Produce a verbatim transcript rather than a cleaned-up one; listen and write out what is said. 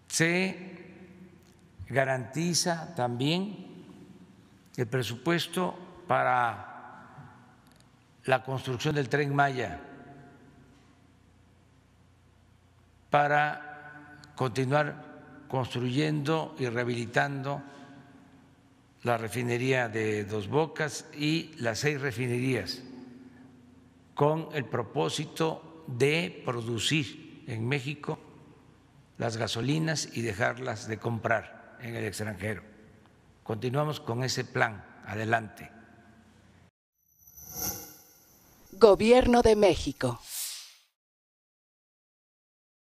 Se garantiza también el presupuesto para la construcción del Tren Maya, para continuar construyendo y rehabilitando la refinería de Dos Bocas y las seis refinerías, con el propósito de producir en México las gasolinas y dejarlas de comprar en el extranjero. Continuamos con ese plan, adelante. Gobierno de México.